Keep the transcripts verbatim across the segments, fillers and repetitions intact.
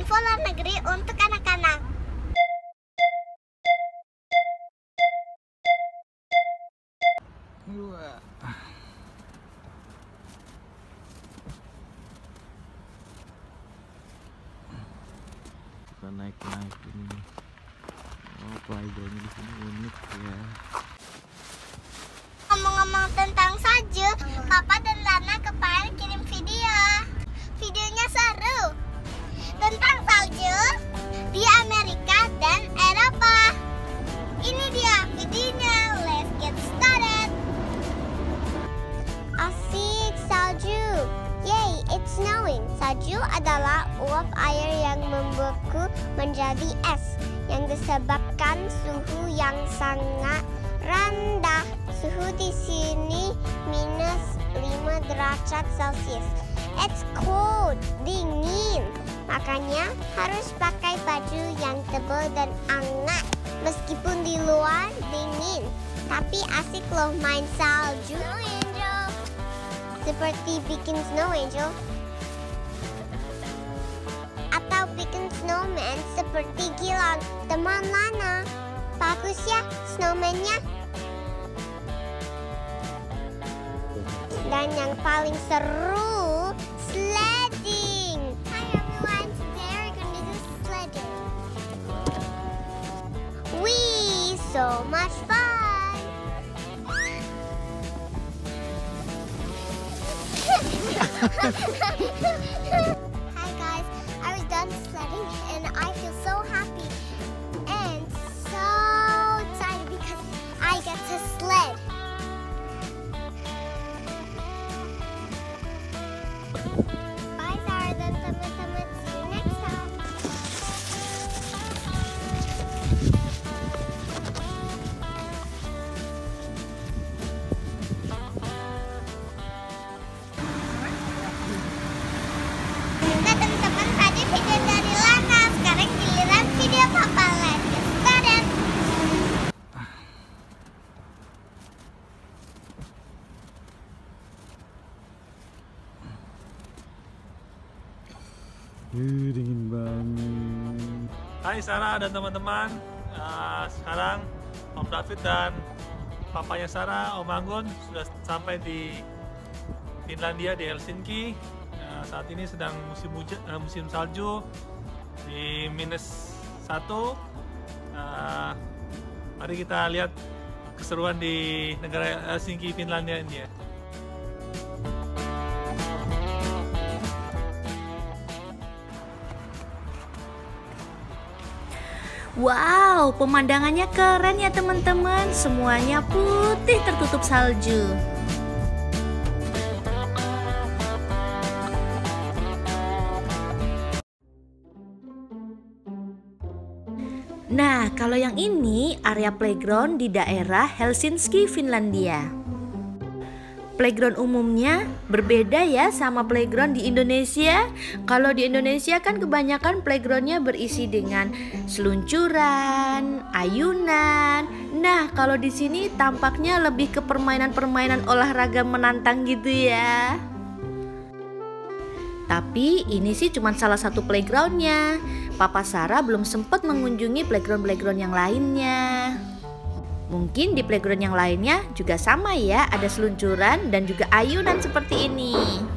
info luar negeri untuk anak-anak. Kita naik-naik ini. Oh, playgroundnya di sini unik ya. Ngomong-ngomong tentang salju, Papa dan Lana kemarin kirim video. Videonya seru tentang salju di Amerika dan Eropa. Ini dia videonya. Let's get started. Asik salju. Yay, it's snowing. Salju adalah uap air yang membeku menjadi es yang disebabkan suhu yang sangat rendah. Suhu di sini minus lima derajat Celcius. It's cold, dingin. Makanya harus pakai baju yang tebal dan hangat. Meskipun di luar dingin, tapi asik loh main salju. Snow Angel. Seperti bikin snow angel. Atau bikin snowman seperti Gilang, teman Lana. Bagus ya snowman-nya. Dan yang paling seru, sledding. Hi everyone, today we're gonna do sledding. Wee, so much fun. Hi guys, I was done sledding and I feel so happy and so excited because I get to sled. Bye Sarah dan teman-teman, see you next time. Nah teman-teman, tadi video dari Lana, sekarang giliran video Papa. Let's get started. Uh, dingin banget. Hai Sarah dan teman-teman. Uh, sekarang Om David dan papanya Sarah, Om Anggun sudah sampai di Finlandia, di Helsinki. Uh, saat ini sedang musim hujan, uh, musim salju di minus satu. Uh, mari kita lihat keseruan di negara Helsinki, Finlandia ini ya. Wow, pemandangannya keren ya teman-teman. Semuanya putih tertutup salju. Nah, kalau yang ini area playground di daerah Helsinki, Finlandia. Playground umumnya berbeda ya sama playground di Indonesia. Kalau di Indonesia kan kebanyakan playgroundnya berisi dengan seluncuran, ayunan. Nah, kalau di sini tampaknya lebih ke permainan-permainan olahraga menantang gitu ya. Tapi ini sih cuma salah satu playgroundnya. Papa Sarah belum sempat mengunjungi playground-playground yang lainnya. Mungkin di playground yang lainnya juga sama ya, ada seluncuran dan juga ayunan seperti ini.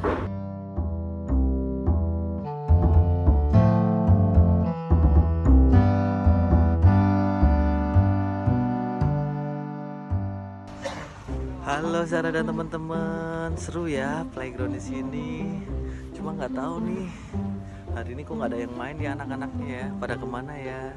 Halo Sarah dan teman-teman, seru ya playground di sini. Cuma nggak tahu nih, hari ini kok nggak ada yang main ya anak-anaknya ya, pada kemana ya?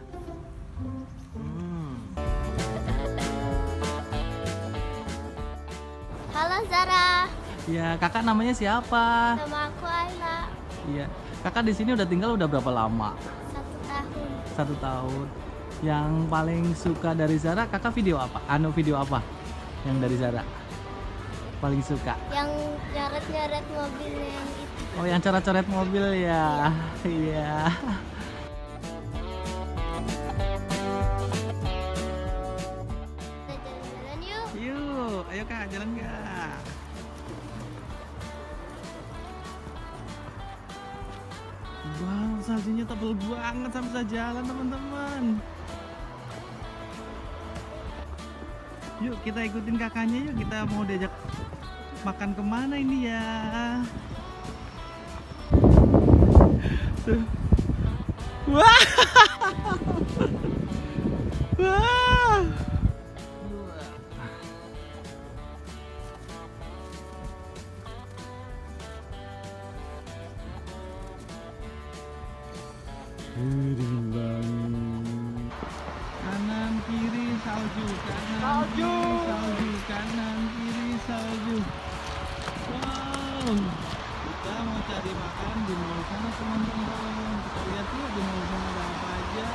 Halo Zara. Ya, kakak namanya siapa? Nama aku Ayla. Iya, kakak di sini udah tinggal udah berapa lama? Satu tahun. Satu tahun. Yang paling suka dari Zara, kakak video apa? Anu video apa? Yang dari Zara paling suka? Yang nyoret-nyoret mobilnya yang itu. Oh, yang coret-coret mobil ya. Iya. Kita jalan-jalan yuk. Yuk, ayo kak, jalan kak. Wow, saljunya tebel banget sampai bisa jalan teman-teman. Yuk kita ikutin kakaknya yuk, kita mau diajak makan kemana ini ya. Tuh. Wah. Wah. Kanan kiri salju, kanan salju. Kiri salju, kanan kiri salju. Wow, kita mau cari makan di mall sana teman-teman. Kita lihat yuk di mall sana ada apa aja.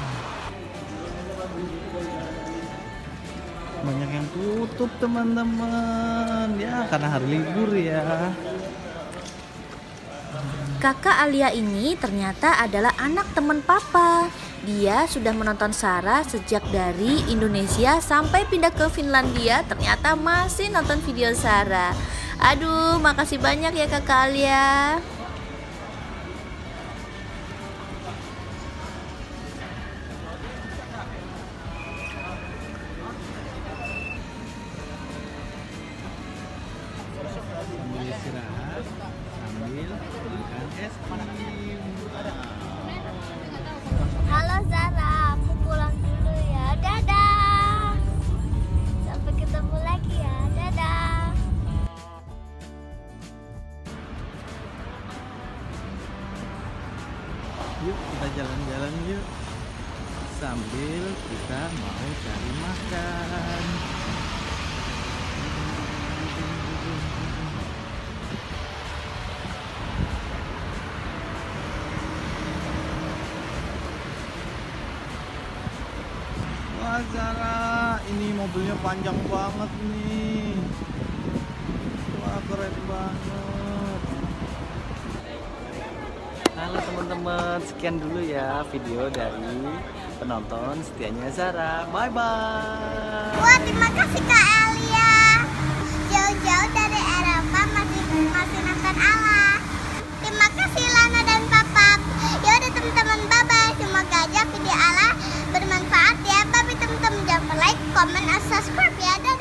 Banyak yang tutup teman-teman, ya karena hari libur ya. Kakak Alia ini ternyata adalah anak teman papa. Dia sudah menonton Sarah sejak dari Indonesia sampai pindah ke Finlandia. Ternyata masih nonton video Sarah. Aduh, makasih banyak ya Kakak Alia. Sambil istirahat, sambil makan es krim. Halo Zara, aku pulang dulu ya. Dadah. Sampai ketemu lagi ya. Dadah. Yuk kita jalan-jalan yuk, sambil kita mau cari makan. Wah Zara, ini mobilnya panjang banget nih. Wah keren banget. Halo teman-teman, sekian dulu ya video dari penonton setianya Zara. Bye bye. Wah, terima kasih Kak Alia. Jauh-jauh dari Eropa masih masih nonton Ala. Terima kasih Lana dan Papa. Ya udah teman-teman, bye bye. Semoga aja video Ala bermanfaat ya. Bye teman-teman, jangan lupa like, comment, dan subscribe ya. Dan